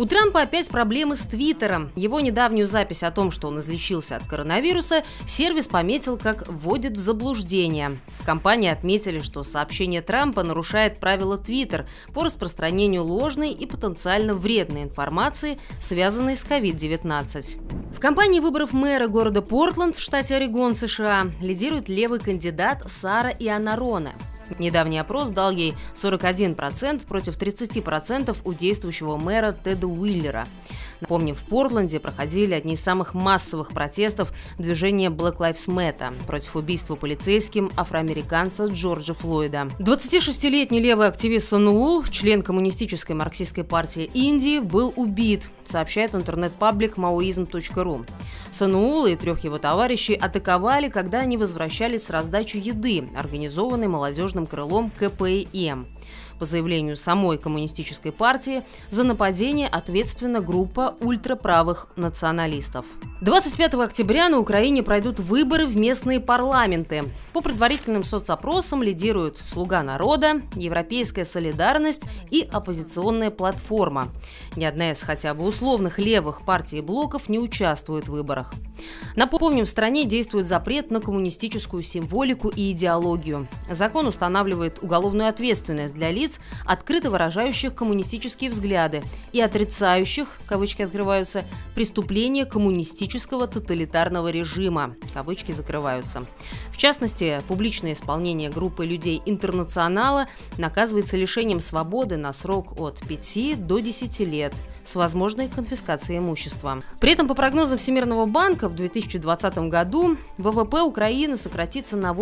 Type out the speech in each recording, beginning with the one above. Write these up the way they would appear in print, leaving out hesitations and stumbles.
У Трампа опять проблемы с Твиттером. Его недавнюю запись о том, что он излечился от коронавируса, сервис пометил как «вводит в заблуждение». В компании отметили, что сообщение Трампа нарушает правила Твиттер по распространению ложной и потенциально вредной информации, связанной с COVID-19. В кампании выборов мэра города Портленд в штате Орегон, США, лидирует левый кандидат Сара Ионароне. Недавний опрос дал ей 41% против 30% у действующего мэра Теда Уиллера. Напомним, в Портленде проходили одни из самых массовых протестов движения Black Lives Matter против убийства полицейским афроамериканца Джорджа Флойда. 26-летний левый активист Сануул, член коммунистической марксистской партии Индии, был убит, сообщает интернет-паблик maoism.ru. Сануула и 3 его товарищей атаковали, когда они возвращались с раздачи еды, организованной молодежным крылом КПИМ. По заявлению самой коммунистической партии, за нападение ответственна группа ультраправых националистов. 25 октября на Украине пройдут выборы в местные парламенты. По предварительным соцопросам лидируют «Слуга народа», «Европейская солидарность» и «Оппозиционная платформа». Ни одна из хотя бы условных левых партий и блоков не участвует в выборах. Напомним, в стране действует запрет на коммунистическую символику и идеологию. Закон устанавливает уголовную ответственность для лиц, открыто выражающих коммунистические взгляды и отрицающих, кавычки открываются, преступления коммунистического тоталитарного режима, кавычки закрываются. В частности, публичное исполнение группы людей «Интернационала» наказывается лишением свободы на срок от 5 до 10 лет с возможной конфискацией имущества. При этом, по прогнозам Всемирного банка, в 2020 году ВВП Украины сократится на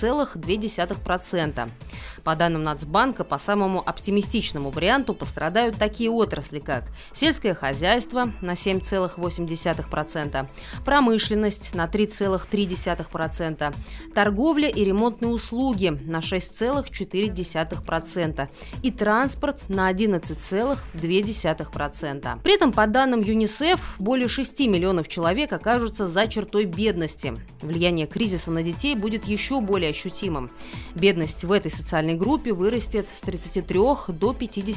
8,2%. По данным Нацбанка, по самому оптимистичному варианту пострадают такие отрасли, как сельское хозяйство на 7,8%, промышленность на 3,3%, торговля и ремонтные услуги на 6,4% и транспорт на 11,2%. При этом, по данным ЮНИСЕФ, более 6 миллионов человек окажутся за чертой бедности. Влияние кризиса на детей будет еще более ощутимым. Бедность в этой социальной группе вырастет с 33 до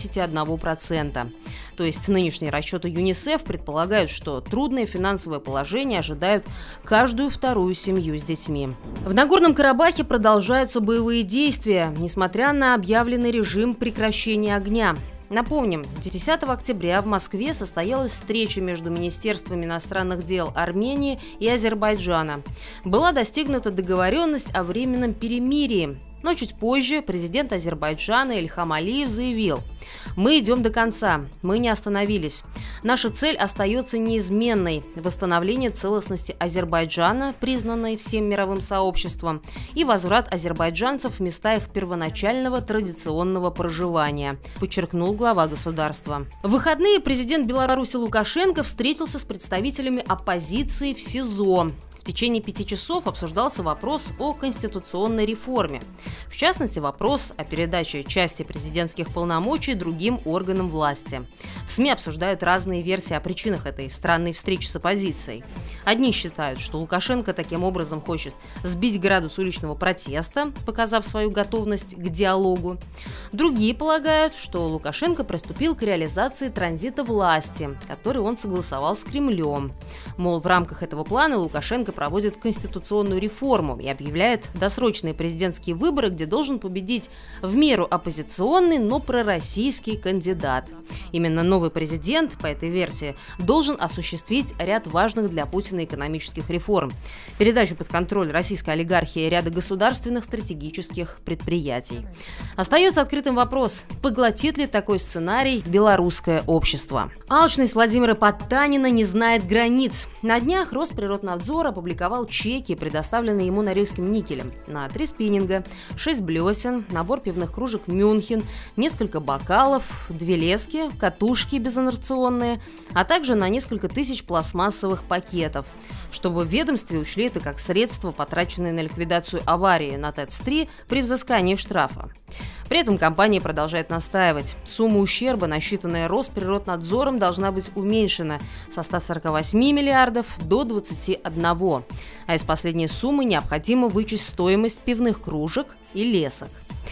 51%. То есть нынешние расчеты ЮНИСЕФ предполагают, что трудное финансовое положение ожидают каждую вторую семью с детьми. В Нагорном Карабахе продолжаются боевые действия, несмотря на объявленный режим прекращения огня. Напомним, 10 октября в Москве состоялась встреча между Министерствами иностранных дел Армении и Азербайджана. Была достигнута договоренность о временном перемирии. Но чуть позже президент Азербайджана Ильхам Алиев заявил: «Мы идем до конца, мы не остановились. Наша цель остается неизменной – восстановление целостности Азербайджана, признанной всем мировым сообществом, и возврат азербайджанцев в места их первоначального традиционного проживания», подчеркнул глава государства. В выходные президент Беларуси Лукашенко встретился с представителями оппозиции в СИЗО. В течение 5 часов обсуждался вопрос о конституционной реформе. В частности, вопрос о передаче части президентских полномочий другим органам власти. В СМИ обсуждают разные версии о причинах этой странной встречи с оппозицией. Одни считают, что Лукашенко таким образом хочет сбить градус уличного протеста, показав свою готовность к диалогу. Другие полагают, что Лукашенко приступил к реализации транзита власти, который он согласовал с Кремлем. Мол, в рамках этого плана Лукашенко проводит конституционную реформу и объявляет досрочные президентские выборы, где должен победить в меру оппозиционный, но пророссийский кандидат. Именно новый президент, по этой версии, должен осуществить ряд важных для Путина экономических реформ, передачу под контроль российской олигархии ряда государственных стратегических предприятий. Остается открытым вопрос, поглотит ли такой сценарий белорусское общество. Алчность Владимира Потанина не знает границ. На днях Росприроднадзор опубликовал чеки, предоставленные ему Норильским никелем, на 3 спиннинга, 6 блесен, набор пивных кружек «Мюнхен», несколько бокалов, 2 лески, катушки безинерционные, а также на несколько тысяч пластмассовых пакетов. Чтобы в ведомстве учли это как средства, потраченные на ликвидацию аварии на ТЭЦ-3 при взыскании штрафа. При этом компания продолжает настаивать. Сумма ущерба, насчитанная Росприроднадзором, должна быть уменьшена со 148 миллиардов до 21. А из последней суммы необходимо вычесть стоимость пивных кружек и лесок.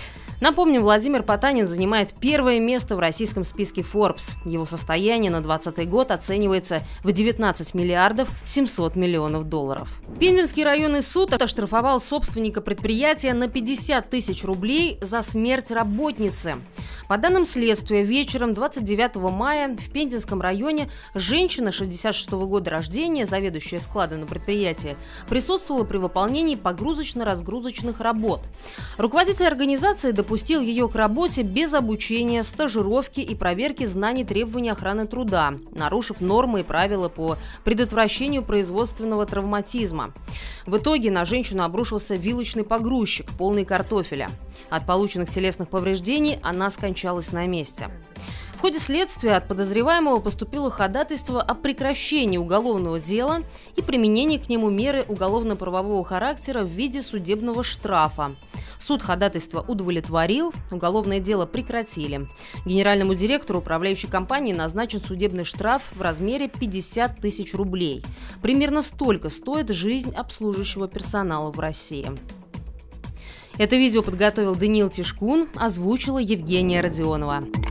Напомним, Владимир Потанин занимает первое место в российском списке Forbes. Его состояние на 2020 год оценивается в 19 миллиардов 700 миллионов долларов. Пензенский районный суд оштрафовал собственника предприятия на 50 тысяч рублей за смерть работницы. По данным следствия, вечером 29 мая в Пензенском районе женщина 66 года рождения, заведующая складом на предприятии, присутствовала при выполнении погрузочно-разгрузочных работ. Руководитель организации допустил ее к работе без обучения, стажировки и проверки знаний требований охраны труда, нарушив нормы и правила по предотвращению производственного травматизма. В итоге на женщину обрушился вилочный погрузчик, полный картофеля. От полученных телесных повреждений она скончалась на месте. В ходе следствия от подозреваемого поступило ходатайство о прекращении уголовного дела и применении к нему меры уголовно-правового характера в виде судебного штрафа. Суд ходатайство удовлетворил, уголовное дело прекратили. Генеральному директору управляющей компании назначен судебный штраф в размере 50 тысяч рублей. Примерно столько стоит жизнь обслуживающего персонала в России. Это видео подготовил Даниил Тишкун, озвучила Евгения Родионова.